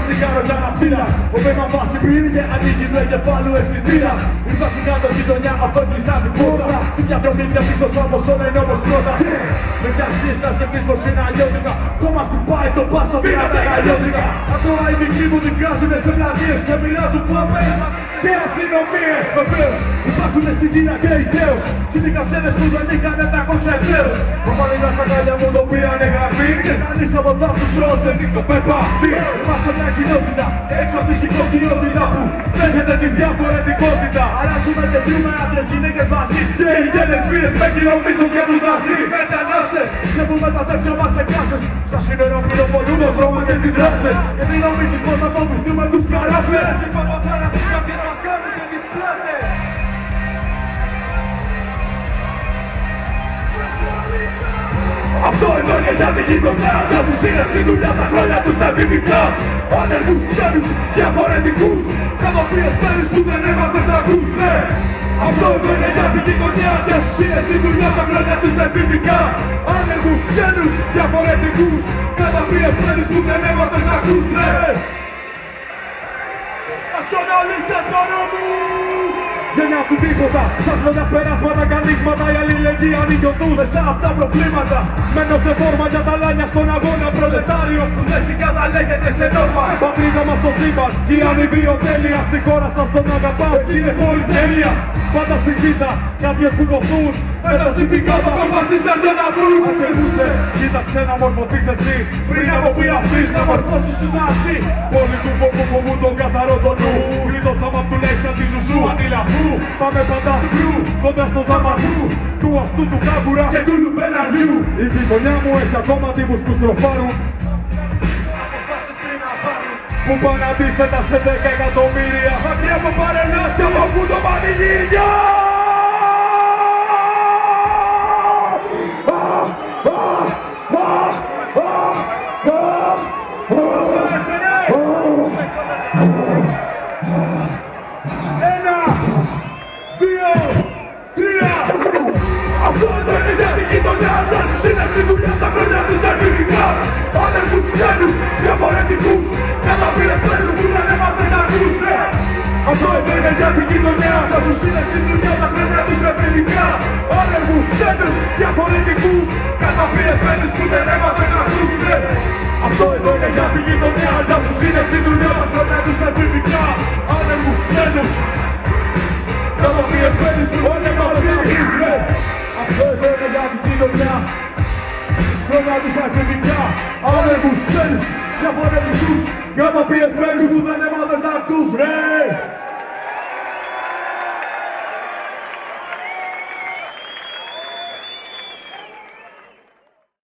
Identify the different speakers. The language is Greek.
Speaker 1: τσιγάρο για να ψήλας. Ο Βέμα βάση πήρε ανοίγει το εγκεφάλου αισθητήρας. Ήρθα στην κάτω γειτονιά, αυτό κλεισά την πόρτα. Στην διαδρομήτια πίσω όμως όλα είναι όπως πρώτα. Με μια σχέση να σκεφτείς πως είναι αλλιώτικα. Κόμμα χτυπάει το πάσο δυνατά αλλιώτικα. Ακόμα οι δικοί μου τη βγάζουνε σε πλατείες και μοιράζουν φαμές και αστυνομίες. Βεβαίως υπάρχουνε στην Κίνα και ιδέως. Κι οι καψέδες που δεν είχανε τα κόξα ευθέως. Προπάνε τα τσακάλια μου το πήρανε γραφή. Και κανείς από τα τους τρως δεν είναι το πέπα. Είμαστε μια κοινότητα έξω από τη χικοκοινότητα που δέχεται τη διαφορετικότητα. Αλλάζουμε και δίνουμε άντρες, γυναίκες μαζί. Και οι γένες βίες με κοινομίσους και τους ναζί. Μετανάστες βλέπουμε τα τέτοια μας σε κάσες. Στα σύνορα πυροβολούν το δρόμο και τις ράξες. Και τι νομίζεις πως θα φοβηθούμε τους καράφλες. Κάποιες μας κάμισε τις πλάτες. Αυτό εδώ είναι για την γειτονιά. Για τους είναι στη δουλειά τα χρόνια τους τα εφηβικά. Άνεργους, ξένους, διαφορετικούς. Κατοπιεσμένους που δεν έμαθες να ακούς, ναι. Αυτό εδώ είναι για την γειτονιά. Για τους είναι στη δουλειά τα χρόνια τους τα εφηβικά. Άνεργους, ξένους, διαφορετικούς. Κατοπιεσμένους που δεν έμαθες να ακούς, ναι. Νασιοναλίστες μωρό μου! Γενιά του τίποτα, ψάχνοντας περάσματα και ανοίγματα. Η αλληλεγγύη ανοίγει οδούς μέσα απ' τα προβλήματα. Μένω σε φόρμα για τα λάνια στον αγώνα. Προλετάριο που δεν συγκαταλέγεται σε νόρμα. Πατρίδα μας στο σύμπαν, κι η ανιδιοτέλεια. Στη χώρα σας τον αγαπάω, έτσι είναι πολυτέλεια. Πάντα στην κοίτα, κάποιες που κοφτούν. Μέσα στην πικότα, τον φασίστα για να βρουν. Αρκελούσε, κοίταξε να μορφωθείς εσύ. Πριν από πειραφείς να μορφώσεις τους ναζί. Πόλη του φοβού τον καθαρό τον νου. Γλιτώσαμε απ' του λέξα τη ζουσού αντιλαφού. Πάμε πάντα κρού, κοντά στο ζαμαρού. Του αστού του κάμπουρα και του λουμπεναριού. Η γειτονιά μου έχει ακόμα τύπους που στροφάρουν. Που πάνε αντίθετα σε 10 εκατομμύρια. Μακριά από παρενάστια από που το πανηγύρια. Σας άρεσε, ναι! Ένα, δύο, τρία. Αυτό εδώ είναι για την γειτονιά. Όσους είναι στη δουλειά τα χρόνια τους τα εφηβικά. Άνεργους, ξένους, διαφορετικούς. Καταπιεσμένους που δεν έμαθες να ακούς, ναι. Αυτό εδώ είναι για την γειτονιά. Όσους είναι στη δουλειά τα χρόνια τους τα εφηβικά. Άνεργους, ξένους, διαφορετικούς. Καταπιεσμένους που δεν έμαθες να ακούς, ναι. Αυτό εδώ είναι για την γειτονιά. Για όσους είναι στη δουλειά τα χρόνια τους τα εφηβικά. Άνεργους, ξένους, καταπιεσμένους που δεν έμαθες να ακούς, ναι. Αυτό εδώ είναι για την γειτονιά. Χρόνια τους τα εφηβικά. Άνεργους, ξένους, διαφορετικούς. Καταπιεσμένους που δεν έμαθες να ακούς, ρε.